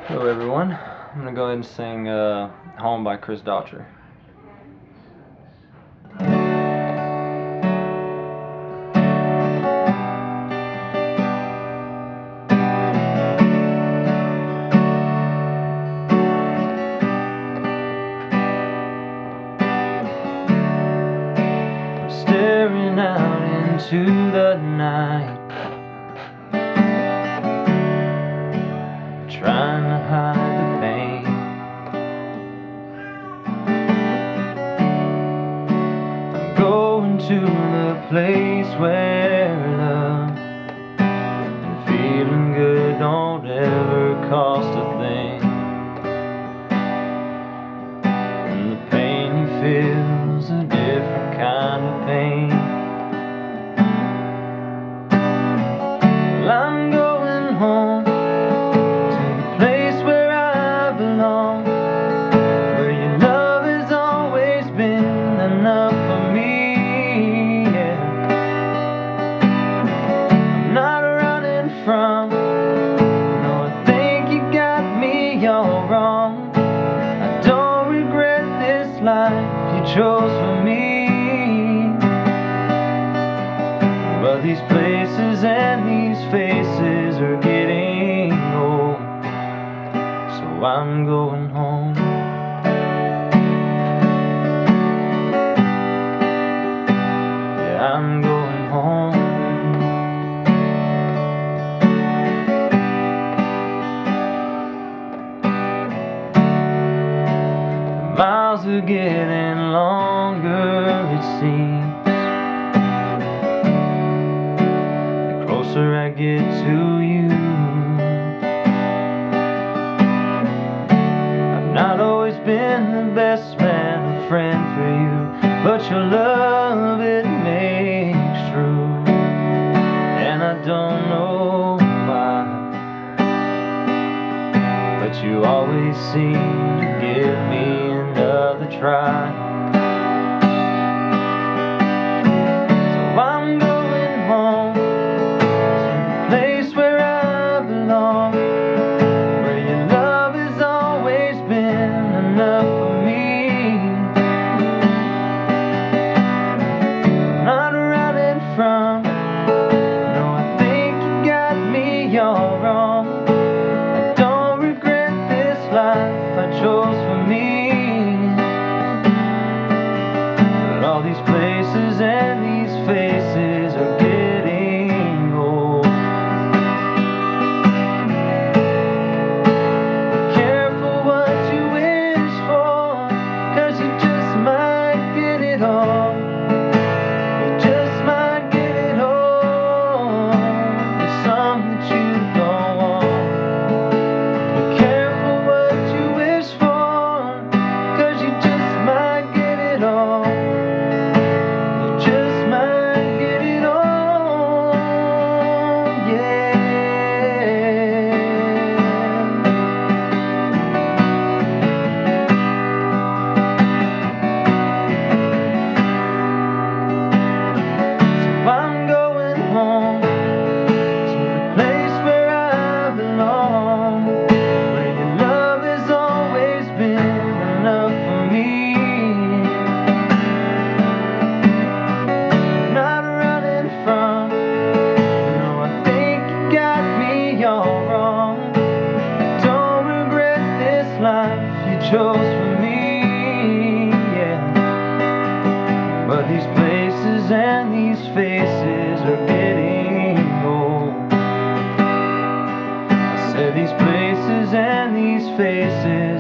Hello everyone, I'm going to go ahead and sing Home by Chris Daughtry. I'm staring out into the night, trying to hide the pain. I'm going to the place where love and feeling good don't ever cost a thing, and the pain you feel's a different kind of pain. Well, I'm going home to the place where I belong, where your love has always been enough for me, yeah. I'm not running from, no, I think you got me all wrong. I don't regret this life you chose for me, but these places and these faces are getting old, so I'm going home. Yeah, I'm going home. The miles are getting longer, it seems, the closer I get to you. I've not always been the best man, a friend for you, but your love, it makes true. And I don't know why, but you always seem to give me another try. So I'm going home to the place where I belong, where your love has always been enough for me. I'm not running from, no, I think you got me all wrong. I don't regret this life I chose for me, but all these places and these faces are getting old. Be careful what you wish for, 'cause you just might get it all. You just might get it all. There's some that you don't want. Be careful what you wish for, 'cause you just might get it all. You just might get it all, yeah. So I'm going home to the place where I belong, where your love has always been enough for me. I'm not running from, no, I think you got me all wrong. I don't regret this life you chose for me, yeah. But these places and these faces are getting old. I said these places and these faces